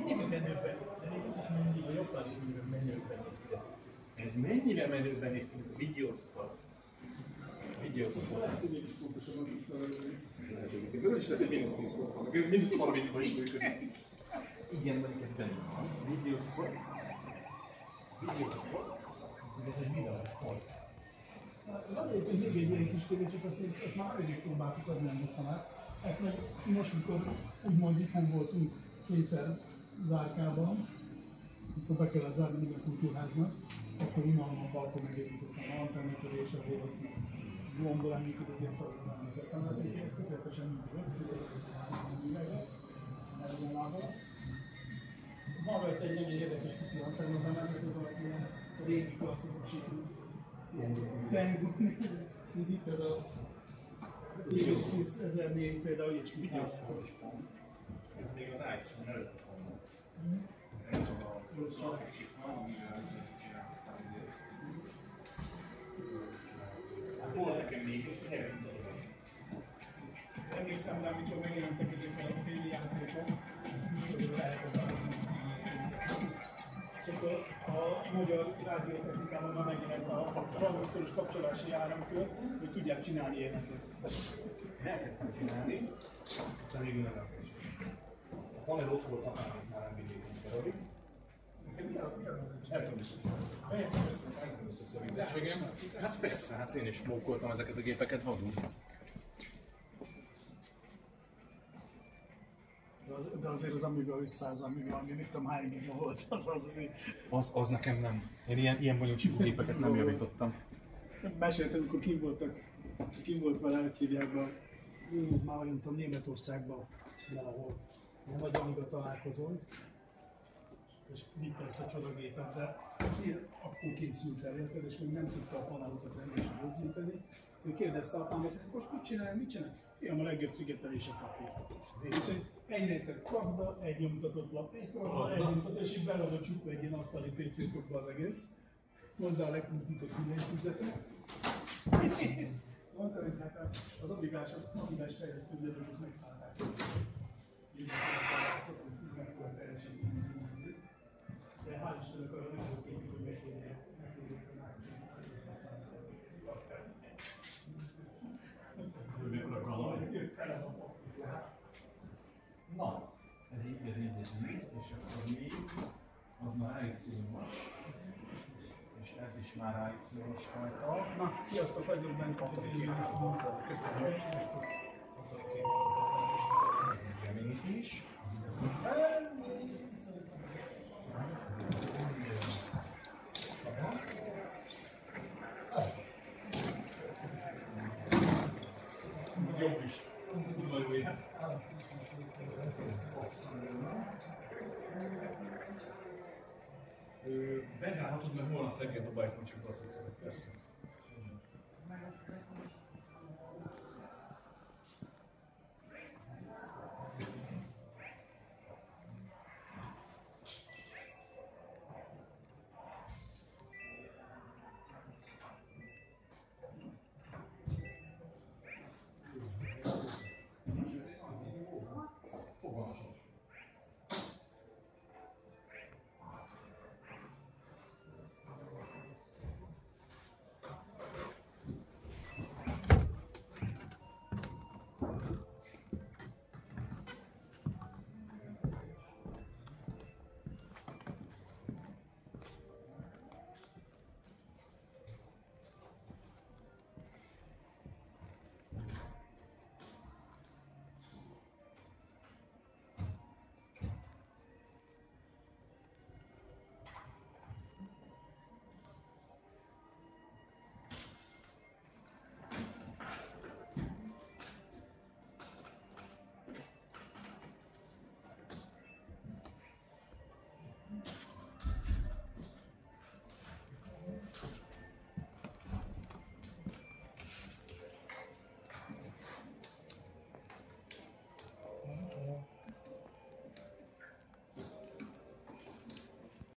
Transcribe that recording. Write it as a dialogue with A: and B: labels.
A: menőben, de még ez is mindig a jobban is menőben néz ki. Ez mennyire menőben néz ki, a videószpot. Videószpot. Lehet, hogy mégis pontosabban visszavelőzni. Lehet, hogy ez is lehet, hogy mínusz 10 szó van, mínusz 30-ban is működik. Igen, mondjuk ez benne van. Videószpot. Videószpot. Ez egy videós pont. Van egy ilyen kis tévé, csak azt már elég próbáltuk, az nem hozzá már. Ezt meg most, mikor úgymond itthon voltunk kényszer zárkában, akkor be kellett zárni minden kultúrháznak, akkor unalmas balkon megépítettem a antennatörésre volt, gomból említett, hogy ilyen szarra említettem, mert ez tökéletesen működött, ma vett egy nagyon érdekes pici antennatben, mert a régi klasszikus Tengu, itt ez a Videos 2004 például ilyesmi. Videos 4 ez még az iPhone előtt van. Ez a klasszikus van, amivel csinálkoztam idő. Hát volt nekem még egy helyben dolog. Emlékszem rá, amikor megjelentek ezek a téli játékok, hogy lehetett csak a magyar rádiótechnikában már megjelent a tranzisztoros kapcsolási áramkör, hogy tudják csinálni ilyeneket. Elkezdtem csinálni, aztán végül nem elkezdtem. A panel ott volt, amit már említettem darabig. El tudom összeszedni. Hát persze, hát én is mókoltam ezeket a gépeket vadul. De azért az Amiga 500, Amiga, ami mit tudom hány giga volt, az azért... Az nekem nem. Én ilyen bonyolultságú gépeket nem javítottam. Meséltem, amikor kim volt vele, hogy hívják be, már olyan tudom, Németországban valahol ilyen nagy Amiga találkozón, és vitte ezt a csodagépet, de akkor készült el, érted, és még nem tudta a panelokat rendesen rögzíteni. Ő kérdezte apámat, hogy most mit csinál? Fiam, a legjobb szigetelés a papír. És egyre kapda, egy nyomtatott lap, egy nyomtatott, és így bele van csukva egy ilyen asztali PC-tokba az egész. Hozzá a legmutatott billentyűzetet. Mondta, hogy hát az Amigás fejlesztő gyermekek megszállták. Így látszott, hogy mekkora teljesen így. De hál' Istennek arra nem volt képít, hogy megkérjék a galaj. Na, ez így, és akkor még az már AY-os, és ez is már AY-os fajta. Na, sziasztok, vagyok bent a módszer. Köszönöm. Sziasztok. Reményt is. Jobb is. Kurva jó élet. Bezárhatod, mert holnap reggel dobáljuk csak a cuccokat, persze.